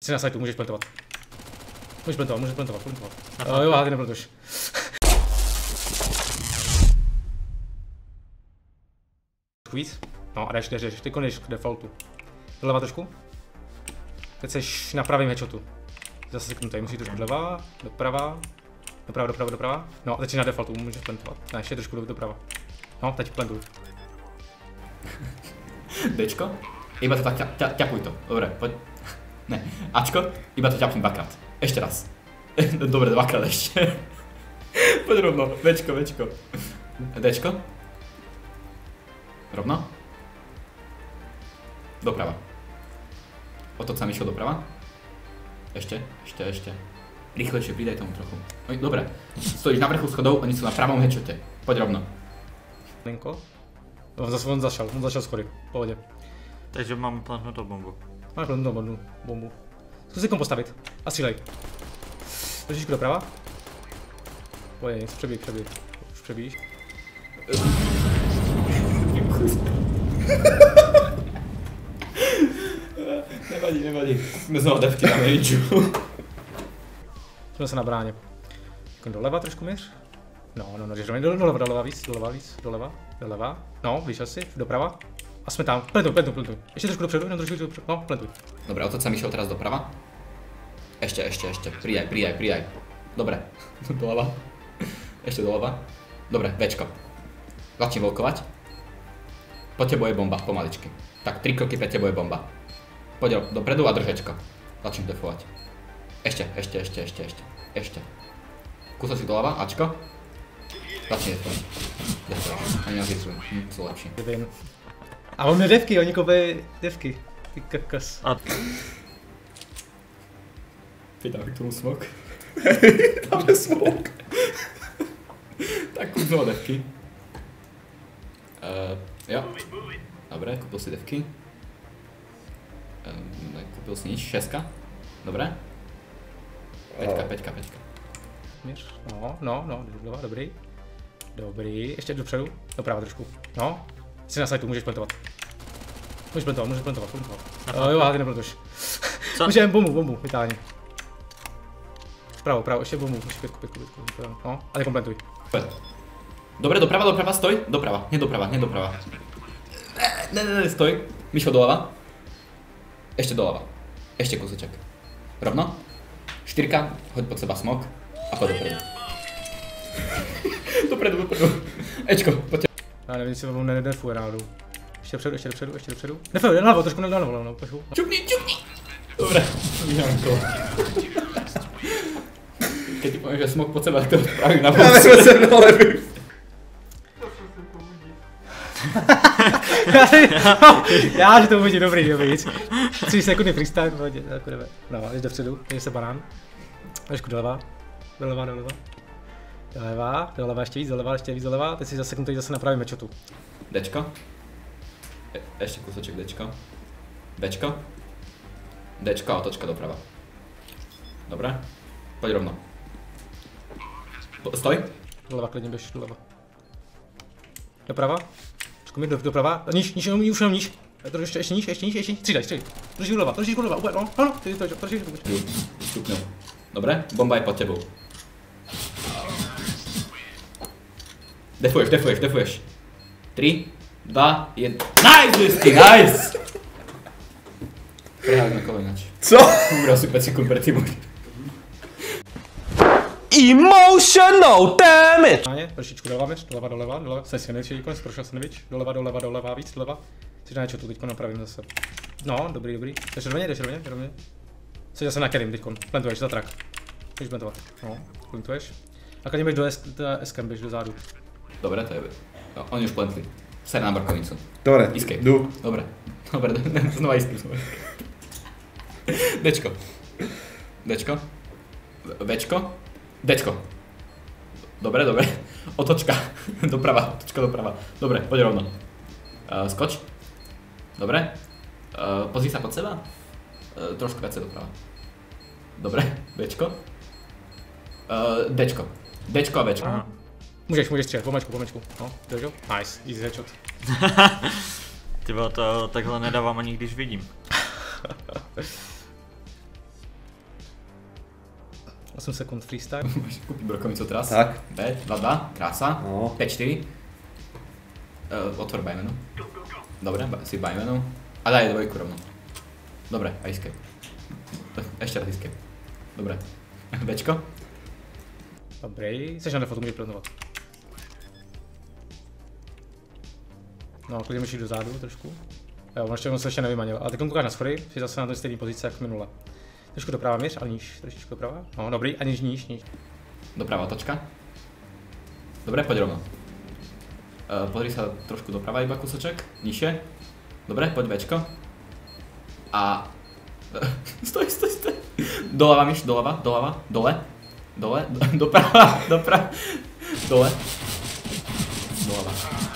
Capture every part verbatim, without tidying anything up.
Jsi na sajtu, můžeš plantovat. Můžeš plantovat, můžeš plantovat, plantovat. Uh, jo, ty neplantuš. Víc? No a jdeš, jdeš, jdeš, ty koneš k defaultu. Doleva trošku. Teď seš na pravém headshotu. Zase seknutý, musíš trošku doleva, doprava. Doprava, doprava, doprava. No a teď jsi na defaultu, můžeš plantovat. Ne, ještě trošku doprava. No, teď plantuj. Dčko? Iba to tak ťa, ťapuj to. Dobre, poď. Ne. Ačko? Iba to ťapni dvakrát. Ešte raz. Dobre, dvakrát ešte. Poď rovno. Včko, Včko. Dčko? Rovno? Doprava. Otoč sa mi šiel doprava. Ešte, ešte, ešte. Rýchlejšie, pridaj tomu trochu. Oj, dobre. Stojíš na vrchu schodov, oni sú na pravom headshote. Poď rovno. Linko. On, zas, on zašel, on zašel schody. V pohodě. Takže mám plantnutou bombu. Máš plantnutou bombu. bombu. Zkus si kom postavit. A střílej. Trošičku doprava. Pojď, nic, přebíj, přebíj. Už přebíjíš. Nevadí, nevadí. Jsme znovu devky na menču. Jsme se na bráně. Doleva trošku měř. No, no, no, jdeš doleva, doleva víc, doleva víc, doleva, doleva. No, vyšel si, doprava. A jsme tam, plentuj, plentuj, plentuj. Ještě trošku dopředu, jenom trošku dopředu, no, plentuj. Dobre, otoč sa mi šiel teraz doprava. Ešte, ešte, ešte, pridaj, pridaj, pridaj. Dobre, doľava. Ešte doľava. Dobre, Včko. Začni volkovať. Po tebou je bomba, pomaličky. Tak, tri kroky pre tebou je bomba. Poď dopredu a drž Včko. Začni defovať. Ešte, ešte, ešte, ešte, ešte, ešte. Kúsok si doľava, Ačko. Začni defovať. Defovať, ani nás vysujem, hm, sú lepší. A on mě devky, oni koupí devky. Ty kakas. A... Ty dáme k tomu smok. Dáme smok. Tak kúpil devky. Uh, jo. Dobre, kúpil si devky. Um, kúpil si nič, šeska. Dobre. Peťka, peťka, peťka. Měř, no, no, no, doleva, dobrý. Dobrý, ještě dopředu, doprava trošku. No. Jsi na sajtu, můžeš plantovat. Můžeš plantovat, můžeš plantovat, plantovat. Uh, jo, ty neplantuš. Můžeme bombu, bombu, vytáhni. Pravo, pravo, ještě bombu, můžeš pětku, pětku, pětku, pětku. No, a teď plantuj. Dobre, doprava, doprava, stoj. Doprava, nie doprava, nie doprava. Ne, ne, ne, stoj. Mišo, doľava. Ešte doľava. Ešte kúsoček. Rovno. Štyrka, hoď pod seba smok. A poď dopredu. Dopredu, dopredu. Ečko, poď. Já nevím, jestli vám nedefuje náhodou. Ještě dopředu, ještě dopředu, ještě dopředu. Nefuje, nalevo, trošku nalevo, nalevo, pošlu. Čupni, čupni! Dobre, Janko. Keď ti poviem, že smok pod seba, tak to spravím na pomoc. Ale se mnou levím. Já, že to uvidí, dobrý, dobrý, nic. Tři sekundy freestyle, pohodě, jako jdeme. No, jdeš dopředu, jdeš se banán. Trošku doleva, doleva, doleva. Doleva, doleva, ještě víc, doleva, ještě víc, doleva. Teď si zaseknutý zase na pravém headshotu. Dčko. E ešte kúsoček Dčko. Bčko. Dčko a otočka doprava. Dobre. Poď rovno. Stoj. Doleva, klidně běž, doleva. Doprava. Trošku mi do, doprava. Níž, níž, níž, už jenom níž. Ještě, ještě níž, ještě níž, ještě níž. Střídaj, střídaj. Trošku doleva, trošku doleva, úplně, no, no, ty to, trošku doleva. Stupňou. Dobre, bomba je pod tebou. Defuješ, defuješ, defuješ. tri, dva, jeden. Nice, Listy, nice! Prehali na kolo ináč. Co? Ubral si päť sekúnd pre tým. Emotional damage! Trošičku doleva, měř, doleva, doleva, doleva. Jsi sandwich, konec, prošel sandwich. Doleva, doleva, doleva, víc, doleva. Jsi na headshotu, teďko napravím zase. No, dobrý, dobrý. Jdeš rovně, jdeš rovně, rovně. Jsi zase na Kerim teďkon, plantuješ za track. Můžeš plantovat, no, plantuješ. A když běž do S-cam, běž do zádu. Dobre, to je... No, oni už plantli. Ser na brkovnicu. Dobre, Escape. jdu. Dobre. Dobre, znova escape. Dčko. Dčko. Včko. Dčko. Dobre, dobre. Otočka. Doprava, otočka doprava. Dobre, poď rovno. Uh, skoč. Dobre. Uh, pozri sa pod seba. Uh, trošku viacej doprava. Dobre, Včko. Uh, Dčko. Dčko a Včko. Aha. Můžeš, můžeš střílet, pomečku, pomečku. No, držel? Nice, easy headshot. Tyba, to takhle nedávám ani když vidím. osm sekund freestyle. Kúpi brokovnicu teraz. Tak. B, dva dva, krása. No. päť štyri. Uh, otvor bajmenu. Dobre, ba- si bajmenu. A daj dvojku rovno. Dobre, a escape. Ešte raz escape. Dobre. Bčko. Dobrý, seš na defaultu, můžeš plantovat. No, klidně můžeš jít dozadu trošku. Jo, on ještě, on se ještě nevymanil, ale teď koukáš na schody, jsi zase na té stejné pozici jak minule. Trošku doprava měř, ale níž, trošičku doprava. No, dobrý, a níž, níž, níž. Doprava otočka. Dobre, poď rovno. Uh, pozri sa trošku doprava iba kúsoček, nižšie. Dobre, poď Bčko. A... stoj, stoj, stoj. Doľava, myš, doľava, doľava, dole. Dole, do, doprava, doprava, dole. Doľava.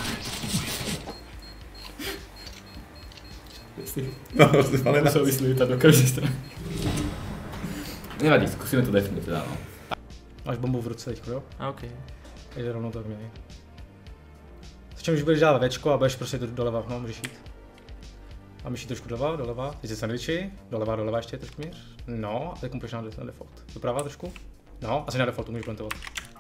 No, ale Musel vyslúť do každej strany. Nevadí, skúsime to definiť teda, no. Máš bombu v ruce teďko, jo? OK. Jde rovnou tak měj. Začím, když budeš dávat Včko a budeš prostě do, doleva, no, můžeš jít. A myší trošku doleva, doleva, teď se sandwichi, doleva, doleva ještě trošku měř. No, a teď půjdeš na, na default. Doprava trošku. No, asi na defaultu můžeš plantovat.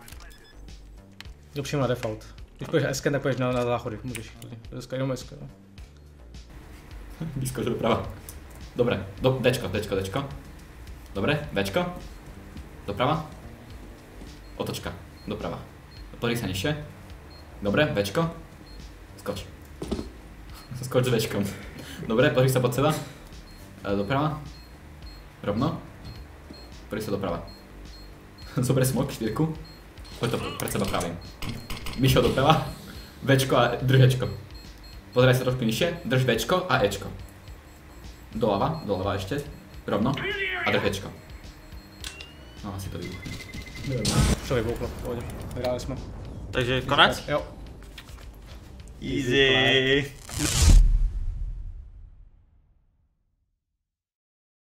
Jdu přímo na default. Když půjdeš S, tak půjdeš na, na záchody, můžeš klidně. Dneska jenom S, no. Vyskoč doprava. Dobre, do, Dčko, Dčko, Dčko. Dobre, Včko. Doprava. Otočka, doprava. Pozri sa nižšie. Dobre, Včko. Skoč. Skoč s Včkom. Dobre, pozri sa pod seba. E, doprava. Rovno. Pozri sa doprava. Zobre smok, štyrku. Poď to pred seba pravým. Myšo doprava. Včko a drž Ečko. Pozeraj sa trošku nižšie, drž Včko a Ečko. Doľava, doľava ešte. Rovno. A drž Ečko. No, asi to vybuchne. To vybuchlo, v pohodě. Vyhráli jsme. Takže konec? Jo. Easy.